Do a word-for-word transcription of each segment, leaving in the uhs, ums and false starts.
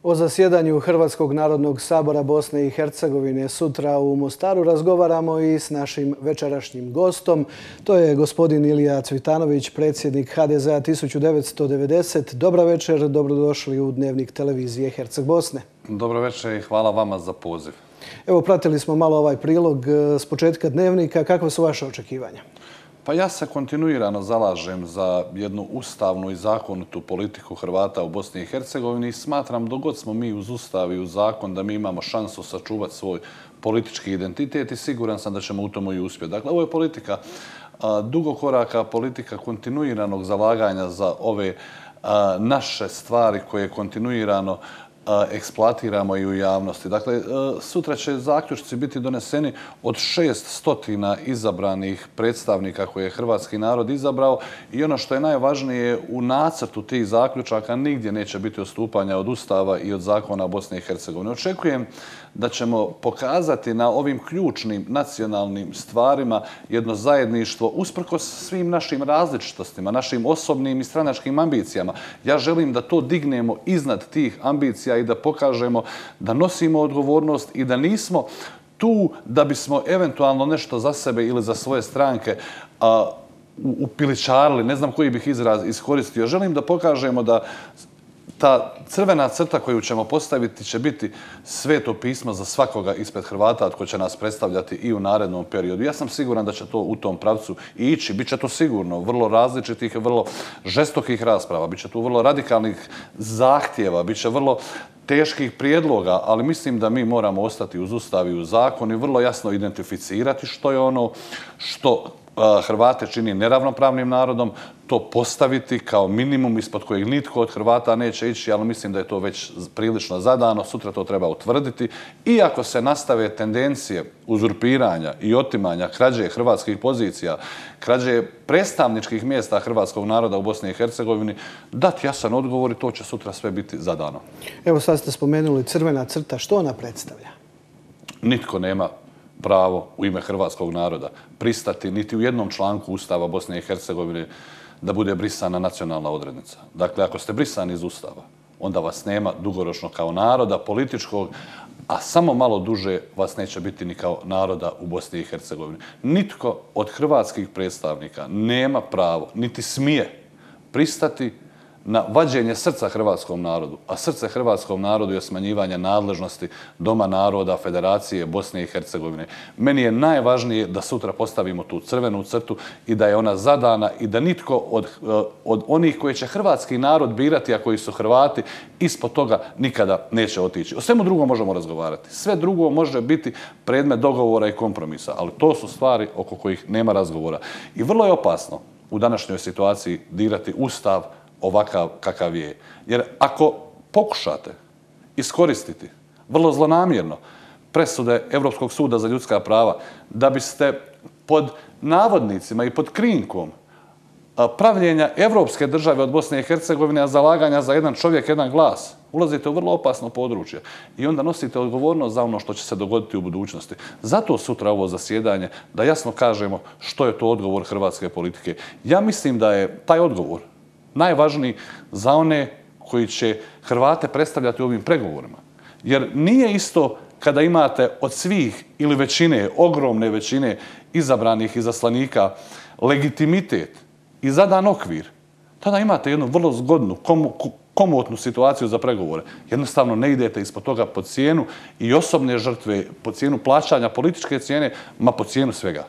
O zasjedanju Hrvatskog narodnog sabora Bosne i Hercegovine sutra u Mostaru razgovaramo i s našim večerašnjim gostom. To je gospodin Ilija Cvitanović, predsjednik H D Z A tisuću devetsto devedeset. Dobra večer, dobrodošli u Dnevnik televizije Herceg Bosne. Dobro večer i hvala vama za poziv. Evo, pratili smo malo ovaj prilog s početka Dnevnika. Kakva su vaše očekivanja? Pa ja se kontinuirano zalažem za jednu ustavnu i zakonitu politiku Hrvata u Bosni i Hercegovini i smatram dok god smo mi uz ustav i uz zakon da mi imamo šansu sačuvati svoj politički identitet i siguran sam da ćemo u tomu i uspjeti. Dakle, ovo je politika dugokoraka, politika kontinuiranog zalaganja za ove naše stvari koje kontinuirano eksploatiramo i u javnosti. Dakle, sutra će zaključci biti doneseni od šest stotina izabranih predstavnika koje je hrvatski narod izabrao i ono što je najvažnije, u nacrtu tih zaključaka nigdje neće biti odstupanja od Ustava i od zakona Bosne i Hercegovine. Očekujem da ćemo pokazati na ovim ključnim nacionalnim stvarima jedno zajedništvo usprkos svim našim različitostima, našim osobnim i stranačkim ambicijama. Ja želim da to dignemo iznad tih ambicija i da pokažemo da nosimo odgovornost i da nismo tu da bismo eventualno nešto za sebe ili za svoje stranke a, upiličarili, ne znam koji bih izraz iskoristio. Želim da pokažemo da ta crvena crta koju ćemo postaviti će biti sveto pismo za svakoga ispred Hrvata tko će nas predstavljati i u narednom periodu. Ja sam siguran da će to u tom pravcu ići. Biće to sigurno vrlo različitih, vrlo žestokih rasprava, biće tu vrlo radikalnih zahtjeva, biće vrlo teških prijedloga, ali mislim da mi moramo ostati uz Ustav i uz zakon i vrlo jasno identificirati što je ono što Hrvate čini neravnopravnim narodom, to postaviti kao minimum ispod kojeg nitko od Hrvata neće ići, ali mislim da je to već prilično zadano. Sutra to treba utvrditi. I ako se nastave tendencije uzurpiranja i otimanja, krađe hrvatskih pozicija, krađe predstavničkih mjesta hrvatskog naroda u Bosni i Hercegovini, dati jasan odgovor i to će sutra sve biti zadano. Evo, sad ste spomenuli crvena crta. Što ona predstavlja? Nitko nema pravo u ime hrvatskog naroda pristati niti u jednom članku Ustava Bosne i Hercegovine da bude brisana nacionalna odrednica. Dakle, ako ste brisani iz Ustava, onda vas nema dugoročno kao naroda političkog, a samo malo duže vas neće biti ni kao naroda u Bosni i Hercegovini. Nitko od hrvatskih predstavnika nema pravo, niti smije pristati na vađenje srca hrvatskom narodu, a srce hrvatskom narodu je smanjivanje nadležnosti Doma naroda Federacije Bosne i Hercegovine. Meni je najvažnije da sutra postavimo tu crvenu crtu i da je ona zadana i da nitko od, od onih koji će hrvatski narod birati, a koji su Hrvati, ispod toga nikada neće otići. O svemu drugom možemo razgovarati. Sve drugo može biti predmet dogovora i kompromisa, ali to su stvari oko kojih nema razgovora. I vrlo je opasno u današnjoj situaciji dirati Ustav ovakav kakav je. Jer ako pokušate iskoristiti vrlo zlonamjerno presude Europskog suda za ljudska prava da biste pod navodnicima i pod krinkom pravljenja evropske države od Bosne i Hercegovine, a zalaganja za jedan čovjek, jedan glas, ulazite u vrlo opasno područje i onda nosite odgovornost za ono što će se dogoditi u budućnosti. Zato sutra ovo zasjedanje da jasno kažemo što je to odgovor hrvatske politike. Ja mislim da je taj odgovor najvažniji za one koji će Hrvate predstavljati u ovim pregovorima. Jer nije isto kada imate od svih ili većine, ogromne većine izabranih izaslanika legitimitet i zadan okvir, tada imate jednu vrlo zgodnu, komotnu situaciju za pregovore. Jednostavno ne idete ispod toga po cijenu i osobne žrtve, po cijenu plaćanja političke cijene, ma po cijenu svega.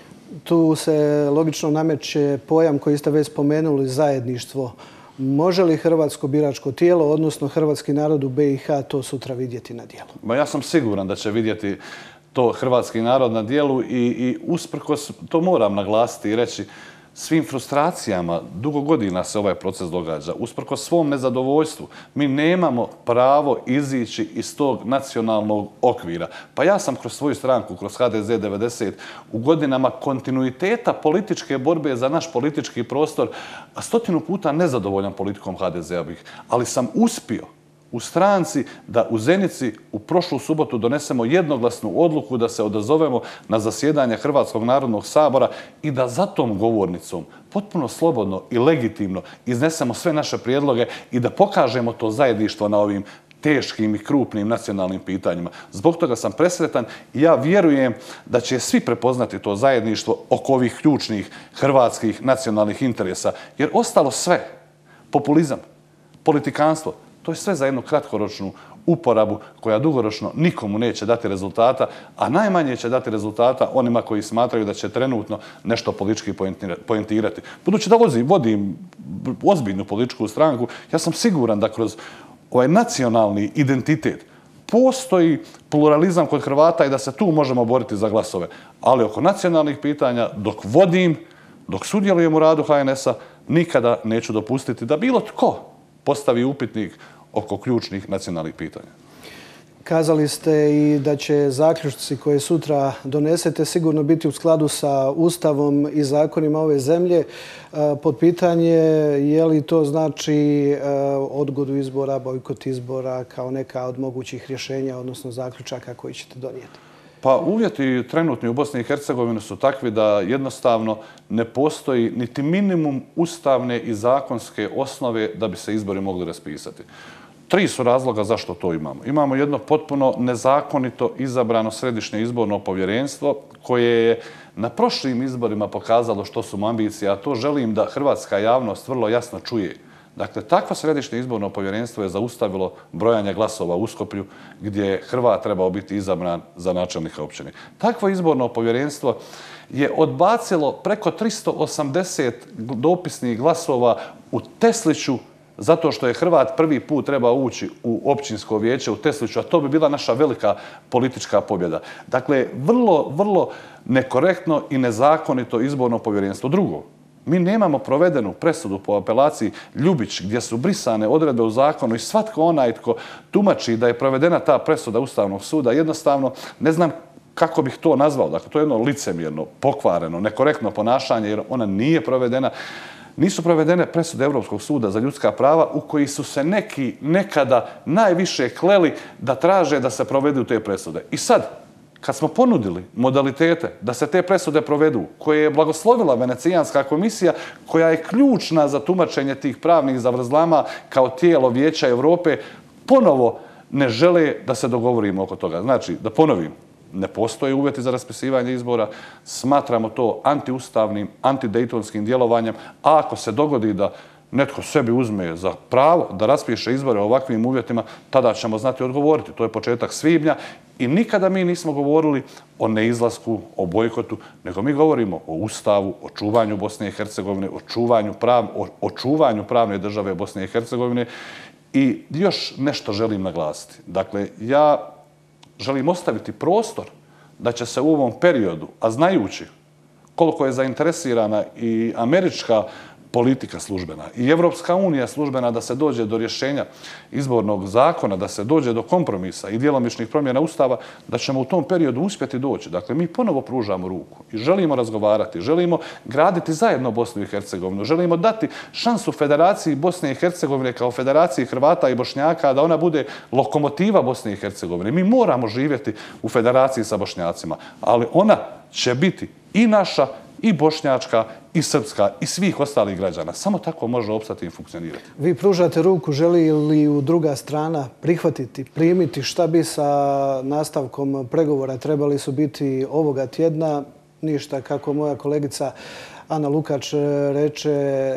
Tu se logično nameće pojam koji ste već spomenuli, zajedništvo. Može li hrvatsko biračko tijelo, odnosno hrvatski narod u be i ha, to sutra vidjeti na dijelu? Ma ja sam siguran da će vidjeti to hrvatski narod na dijelu i, i usprkos, to moram naglasiti i reći, svim frustracijama, dugo godina se ovaj proces događa, usprkos svom nezadovoljstvu, mi nemamo pravo izići iz tog nacionalnog okvira. Pa ja sam kroz svoju stranku, kroz H D Z devedeset, u godinama kontinuiteta političke borbe za naš politički prostor, stotinu puta nezadovoljan politikom H D Z-a bih, ali sam uspio u stranci da u Zenici u prošlu subotu donesemo jednoglasnu odluku da se odazovemo na zasjedanje Hrvatskog narodnog sabora i da za tom govornicom potpuno slobodno i legitimno iznesemo sve naše prijedloge i da pokažemo to zajedništvo na ovim teškim i krupnim nacionalnim pitanjima. Zbog toga sam presretan i ja vjerujem da će svi prepoznati to zajedništvo oko ovih ključnih hrvatskih nacionalnih interesa. Jer ostalo sve, populizam, politikanstvo, to je sve za jednu kratkoročnu uporabu koja dugoročno nikomu neće dati rezultata, a najmanje će dati rezultata onima koji smatraju da će trenutno nešto politički poentirati. Budući da vodim ozbiljnu političku stranku, ja sam siguran da kroz ovaj nacionalni identitet postoji pluralizam kod Hrvata i da se tu možemo boriti za glasove. Ali oko nacionalnih pitanja, dok vodim, dok sudjelujem u radu H N S-a, nikada neću dopustiti da bilo tko postavi upitnik oko ključnih nacionalnih pitanja. Kazali ste i da će zaključci koje sutra donesete sigurno biti u skladu sa Ustavom i zakonima ove zemlje. Pod pitanje je li to znači odgodu izbora, bojkot izbora kao neka od mogućih rješenja, odnosno zaključaka koji ćete donijeti? Pa uvjeti trenutni u Bosni i Hercegovini su takvi da jednostavno ne postoji niti minimum ustavne i zakonske osnove da bi se izbori mogli raspisati. Tri su razloga zašto to imamo. Imamo jedno potpuno nezakonito izabrano središnje izborno povjerenstvo koje je na prošlim izborima pokazalo što su mu ambicije, a to želim da hrvatska javnost vrlo jasno čuje. Dakle, takvo središnje izborno povjerenstvo je zaustavilo brojanje glasova u Uskoplju gdje je Hrvat trebao biti izabran za načelnika općine. Takvo izborno povjerenstvo je odbacilo preko tristo osamdeset dopisnih glasova u Tesliću zato što je Hrvat prvi put trebao ući u općinsko vijeće u Tesliću, a to bi bila naša velika politička pobjeda. Dakle, vrlo, vrlo nekorektno i nezakonito izborno povjerenstvo. Drugo, mi nemamo provedenu presudu po apelaciji Ljubić gdje su brisane odredbe u zakonu i svatko onaj tko tumači da je provedena ta presuda Ustavnog suda, jednostavno ne znam kako bih to nazvao. Dakle, to je jedno licemjerno, pokvareno, nekorektno ponašanje jer ona nije provedena. Nisu provedene presude Europskog suda za ljudska prava u koji su se neki nekada najviše kleli da traže da se provedu te presude. I sad, kad smo ponudili modalitete da se te presude provedu, koje je blagoslovila Venecijanska komisija, koja je ključna za tumačenje tih pravnih zavrzlama kao tijelo Vijeća Europe, ponovo ne žele da se dogovorimo oko toga. Znači, da ponovim, ne postoje uvjeti za raspisivanje izbora, smatramo to antiustavnim, antidejtonskim djelovanjem, a ako se dogodi da netko sebi uzme za pravo da raspiše izbore u ovakvim uvjetima, tada ćemo znati odgovoriti. To je početak svibnja i nikada mi nismo govorili o neizlasku, o bojkotu, nego mi govorimo o Ustavu, o čuvanju Bosne i Hercegovine, o čuvanju, prav, o, o čuvanju pravne države Bosne i Hercegovine. I još nešto želim naglasiti. Dakle, ja želim ostaviti prostor da će se u ovom periodu, a znajući koliko je zainteresirana i američka politika službena i Evropska unija službena da se dođe do rješenja izbornog zakona, da se dođe do kompromisa i djelomičnih promjena Ustava, da ćemo u tom periodu uspjeti doći. Dakle, mi ponovo pružamo ruku i želimo razgovarati, želimo graditi zajedno Bosnu i Hercegovinu, želimo dati šansu Federaciji Bosne i Hercegovine kao Federaciji Hrvata i Bošnjaka da ona bude lokomotiva Bosne i Hercegovine. Mi moramo živjeti u Federaciji sa Bošnjacima, ali ona će biti i naša, i bošnjačka, i srpska, i svih ostalih građana. Samo tako može opstati i funkcionirati. Vi pružate ruku, želi li u druga strana prihvatiti, primiti? Šta bi sa nastavkom pregovora? Trebali su biti ovoga tjedna. Ništa, kako moja kolegica Ana Lukač reče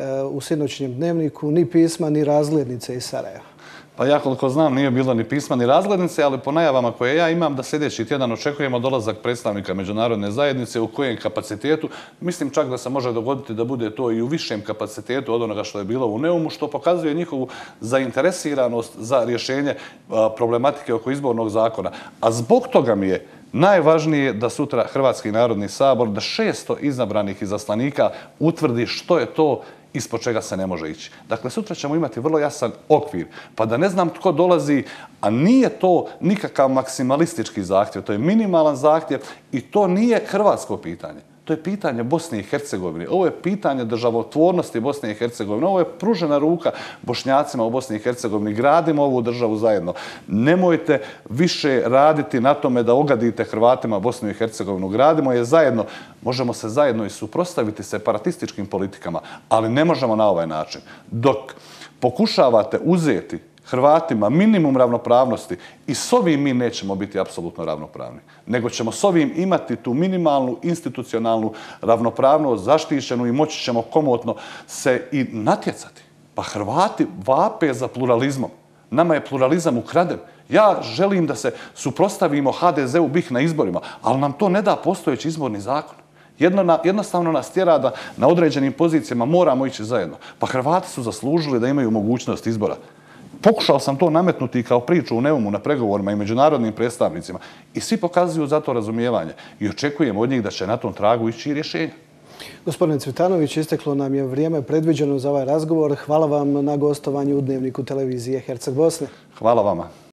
u sinoćnjem dnevniku, ni pisma, ni razglednice iz Sarajeva. Pa ja koliko znam nije bilo ni pisma ni razglednice, ali po najavama koje ja imam da sljedeći tjedan očekujemo dolazak predstavnika međunarodne zajednice u kojem kapacitetu. Mislim čak da se može dogoditi da bude to i u višem kapacitetu od onoga što je bilo u Neumu, što pokazuje njihovu zainteresiranost za rješenje problematike oko izbornog zakona. A zbog toga mi je najvažnije da sutra Hrvatski narodni sabor, da šesto izabranih izaslanika utvrdi što je to ispod čega se ne može ići. Dakle, sutra ćemo imati vrlo jasan okvir, pa da ne znam tko dolazi, a nije to nikakav maksimalistički zahtjev, to je minimalan zahtjev i to nije hrvatsko pitanje. To je pitanje Bosne i Hercegovine. Ovo je pitanje državotvornosti Bosne i Hercegovine. Ovo je pružena ruka Bošnjacima u Bosni i Hercegovini. Gradimo ovu državu zajedno. Nemojte više raditi na tome da ogadite Hrvatima Bosnu i Hercegovinu. Gradimo je zajedno. Možemo se zajedno i suprotstaviti separatističkim politikama, ali ne možemo na ovaj način. Dok pokušavate uzeti Hrvatima minimum ravnopravnosti i s ovim mi nećemo biti apsolutno ravnopravni, nego ćemo s ovim imati tu minimalnu institucionalnu ravnopravnost zaštićenu i moći ćemo komotno se i natjecati. Pa Hrvati vape za pluralizmom. Nama je pluralizam ukraden. Ja želim da se suprotstavimo ha de ze u BiH na izborima, ali nam to ne da postojeći izborni zakon. Jednostavno nas tjera da na određenim pozicijama moramo ići zajedno. Pa Hrvati su zaslužili da imaju mogućnost izbora. Pokušao sam to nametnuti kao priču u Neumu na pregovorima i međunarodnim predstavnicima i svi pokazuju za to razumijevanje i očekujem od njih da će na tom tragu ići i rješenja. Gospodine Cvitanović, isteklo nam je vrijeme predviđeno za ovaj razgovor. Hvala vam na gostovanju u Dnevniku televizije Herceg Bosne. Hvala vama.